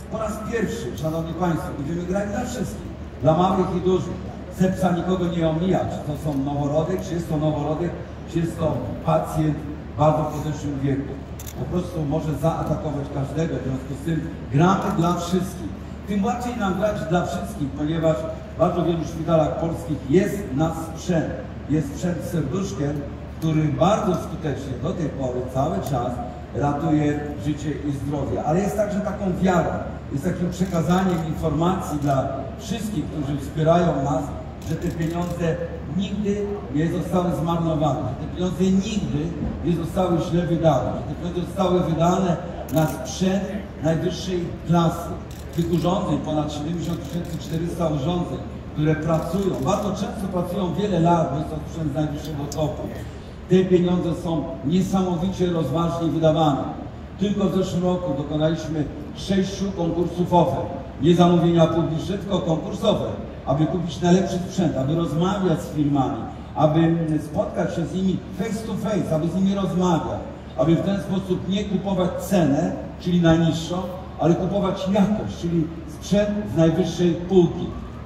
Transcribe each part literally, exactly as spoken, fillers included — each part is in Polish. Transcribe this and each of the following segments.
po raz pierwszy, szanowni państwo, będziemy grać dla wszystkich, dla małych i dużych. Chcę psa nikogo nie omijać, czy to są noworodek, czy jest to noworodek, czy jest to pacjent w bardzo podeszłym wieku. Po prostu może zaatakować każdego, w związku z tym gramy dla wszystkich. Tym łatwiej nam grać dla wszystkich, ponieważ w bardzo wielu szpitalach polskich jest nasz sprzęt. Jest sprzęt z serduszkiem, który bardzo skutecznie do tej pory cały czas ratuje życie i zdrowie. Ale jest także taką wiarą, jest takim przekazaniem informacji dla wszystkich, którzy wspierają nas, że te pieniądze nigdy nie zostały zmarnowane, że te pieniądze nigdy nie zostały źle wydane, że te pieniądze zostały wydane na sprzęt najwyższej klasy. Tych urządzeń, ponad siedemdziesiąt tysięcy czterysta urządzeń, które pracują, bardzo często pracują wiele lat, bo jest to sprzęt z najwyższego topu. Te pieniądze są niesamowicie rozważnie wydawane. Tylko w zeszłym roku dokonaliśmy sześciu konkursów ofert. Nie zamówienia publiczne, tylko konkursowe, aby kupić najlepszy sprzęt, aby rozmawiać z firmami, aby spotkać się z nimi face to face, aby z nimi rozmawiać, aby w ten sposób nie kupować cenę, czyli najniższą, ale kupować jakość, czyli sprzęt z najwyższej półki.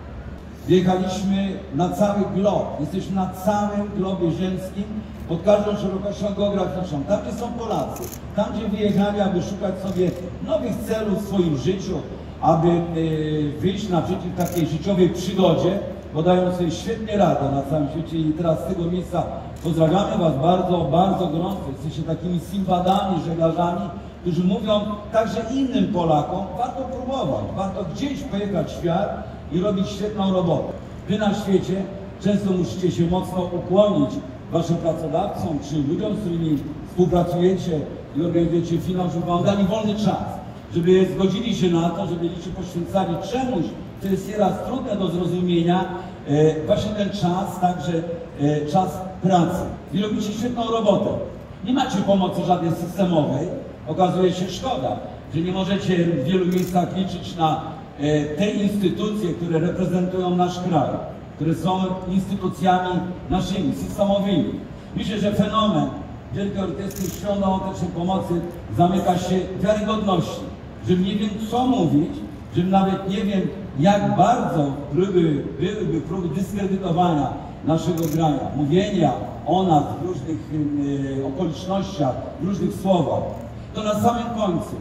Wjechaliśmy na cały glob, jesteśmy na całym globie ziemskim, pod każdą szerokością geograficzną. Tam, gdzie są Polacy, tam, gdzie wyjechali, aby szukać sobie nowych celów w swoim życiu, aby yy, wyjść naprzeciw takiej życiowej przygodzie, bo dają sobie świetnie radę na całym świecie i teraz z tego miejsca pozdrawiamy Was bardzo, bardzo gorąco. Jesteście takimi Simbadami, żeglarzami, którzy mówią także innym Polakom, warto próbować, warto gdzieś pojechać w świat i robić świetną robotę. Wy na świecie często musicie się mocno ukłonić Waszym pracodawcom czy ludziom, z którymi współpracujecie i organizujecie finał, żeby Wam dali wolny czas, żeby zgodzili się na to, żeby się poświęcali czemuś, co jest nieraz trudne do zrozumienia, e, właśnie ten czas, także e, czas pracy. I robicie świetną robotę. Nie macie pomocy żadnej systemowej. Okazuje się szkoda, że nie możecie w wielu miejscach liczyć na e, te instytucje, które reprezentują nasz kraj, które są instytucjami naszymi, systemowymi. Myślę, że fenomen Wielkiej Orkiestry Świątecznej Pomocy zamyka się wiarygodności, że nie wiem, co mówić, że nawet nie wiem, jak bardzo byłyby, byłyby próby dyskredytowania naszego grania, mówienia o nas w różnych e, okolicznościach, w różnych słowach. To na samym końcu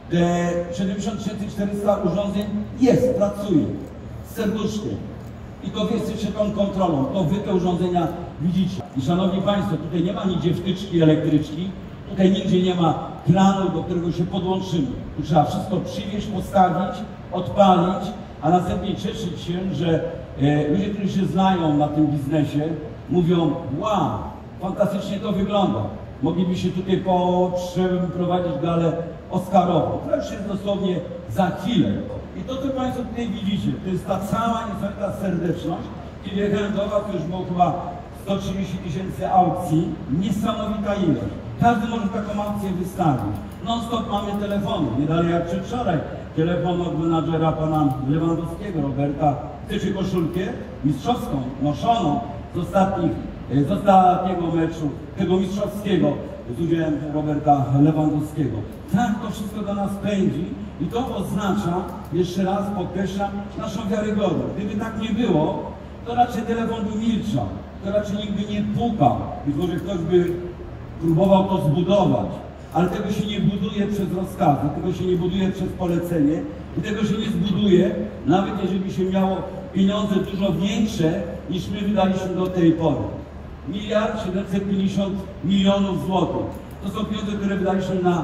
te siedemdziesiąt tysięcy czterysta urządzeń jest, pracuje z serduszkiem. I to wy jesteście tą kontrolą, to wy te urządzenia widzicie. I szanowni państwo, tutaj nie ma nigdzie wtyczki elektryczki, tutaj nigdzie nie ma kranu, do którego się podłączymy. Tu trzeba wszystko przywieźć, postawić, odpalić, a następnie cieszyć się, że e, ludzie, którzy się znają na tym biznesie, mówią: wow, fantastycznie to wygląda. Moglibyście tutaj prowadzić galę oscarową. To już jest dosłownie za chwilę. I to, co Państwo tutaj widzicie, to jest ta cała niezwykła serdeczność. Kiedy jechałem do Was, to już było chyba sto trzydzieści tysięcy aukcji. Niesamowita ilość. Każdy może taką aukcję wystawić. Non-stop mamy telefony. Nie dalej jak przedwczoraj. Telefon od menadżera pana Lewandowskiego, Roberta. Chcecie koszulkę mistrzowską, noszoną z ostatnich, z ostatniego meczu, tego mistrzowskiego, z udziałem Roberta Lewandowskiego. Tak to wszystko do nas pędzi i to oznacza, jeszcze raz podkreślam, naszą wiarygodność. Gdyby tak nie było, to raczej telefon by milczał, to raczej nikt by nie pukał. Być może ktoś by próbował to zbudować, ale tego się nie buduje przez rozkazy, tego się nie buduje przez polecenie i tego się nie zbuduje, nawet jeżeli by się miało pieniądze dużo większe, niż my wydaliśmy do tej pory. Miliard siedemset pięćdziesiąt milionów złotych. To są pieniądze, które wydaliśmy na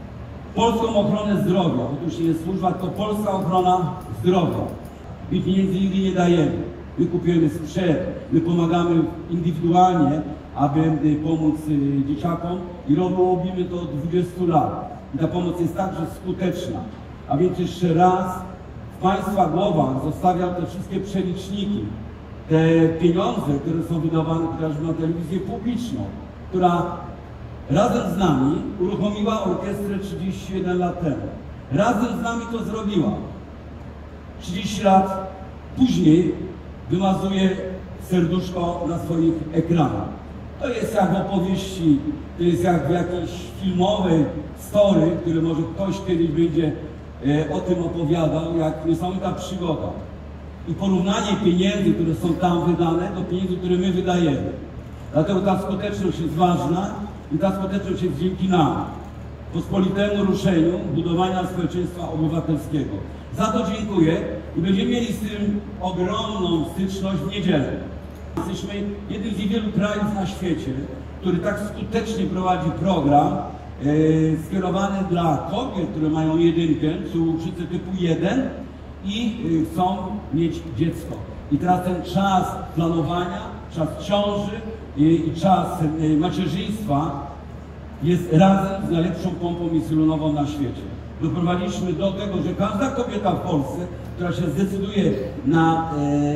polską ochronę zdrowia. Otóż nie jest służba, to polska ochrona zdrowia. My pieniędzy nigdy nie dajemy. My kupujemy sprzęt, my pomagamy indywidualnie, aby pomóc dzieciakom i robimy to od dwudziestu lat. I ta pomoc jest także skuteczna. A więc jeszcze raz w Państwa głowach zostawiam te wszystkie przeliczniki. Te pieniądze, które są wydawane chociażby na telewizję publiczną, która razem z nami uruchomiła orkiestrę trzydzieści jeden lat temu. Razem z nami to zrobiła. trzydzieści lat później wymazuje serduszko na swoich ekranach. To jest jak w opowieści, to jest jak w jakiejś filmowej story, które może ktoś kiedyś będzie e, o tym opowiadał, jak niesamowita przygoda. I porównanie pieniędzy, które są tam wydane, do pieniędzy, które my wydajemy. Dlatego ta skuteczność jest ważna i ta skuteczność jest dzięki nam, pospolitemu ruszeniu budowania społeczeństwa obywatelskiego. Za to dziękuję i będziemy mieli z tym ogromną styczność w niedzielę. Jesteśmy jednym z niewielu krajów na świecie, który tak skutecznie prowadzi program e, skierowany dla kobiet, które mają jedynkę, czy cukrzycę typu jeden i e, chcą mieć dziecko. I teraz ten czas planowania, czas ciąży i, i czas e, macierzyństwa jest razem z najlepszą pompą insulinową na świecie. Doprowadziliśmy do tego, że każda kobieta w Polsce, która się zdecyduje na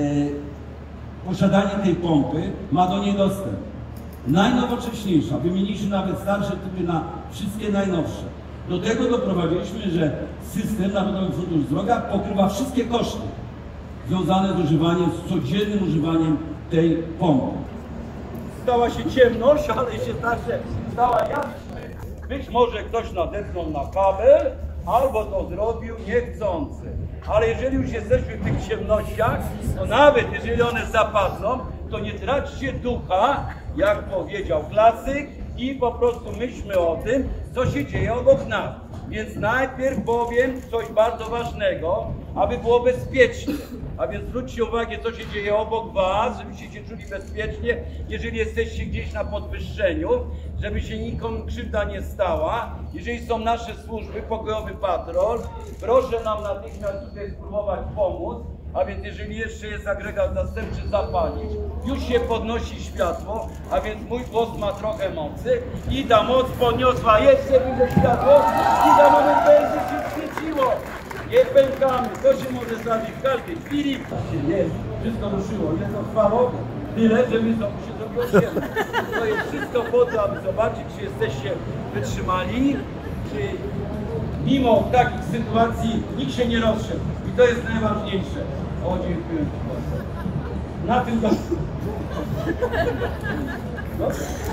e, posiadanie tej pompy, ma do niej dostęp. Najnowocześniejsza, wymieniliśmy nawet starsze typy na wszystkie najnowsze. Do tego doprowadziliśmy, że system Narodowy Fundusz Zdrowia pokrywa wszystkie koszty związane z używaniem, z codziennym używaniem tej pompy. Stała się ciemność, ale się znaczy stała jasność. Być może ktoś nadepnął na kabel, albo to zrobił niechcący. Ale jeżeli już jesteśmy w tych ciemnościach, to nawet jeżeli one zapadną, to nie traćcie ducha, jak powiedział klasyk, i po prostu myślmy o tym, co się dzieje obok nas. Więc najpierw powiem coś bardzo ważnego, aby było bezpiecznie. A więc zwróćcie uwagę, co się dzieje obok was, żebyście się czuli bezpiecznie, jeżeli jesteście gdzieś na podwyższeniu, żeby się nikomu krzywda nie stała. Jeżeli są nasze służby, pokojowy patrol, proszę nam natychmiast tutaj spróbować pomóc. A więc jeżeli jeszcze jest agregat zastępczy, zapalić, już się podnosi światło, a więc mój głos ma trochę mocy i ta moc podniosła jeszcze wyżej światło i za moment będzie się świeciło. Nie pękamy, to się może zdarzyć w każdej chwili. Jest, wszystko ruszyło, ile to trwało? Tyle, że my znowu się zrobiło ciemno. To jest wszystko po to, aby zobaczyć, czy jesteście wytrzymali, czy mimo takich sytuacji nikt się nie rozszedł. I to jest najważniejsze. O, dziękuję. Na tym do... No,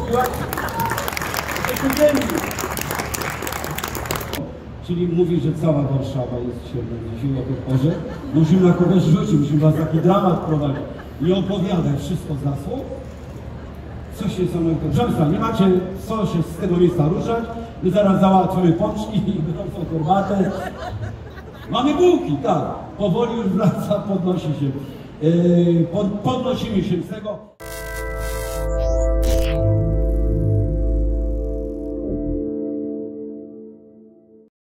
Czyli mówi, że cała Warszawa jest się o tej porze. Musimy na kogoś rzucić, musimy was taki dramat prowadzić. Nie opowiadać wszystko za słów. Co się samego... Proszę Państwa, nie macie co się z tego miejsca ruszać. My zaraz załatwimy pączki i gorącą herbatę. Mamy bułki, tak. Powoli już wraca, podnosi się. Yy, pod, podnosimy się z tego.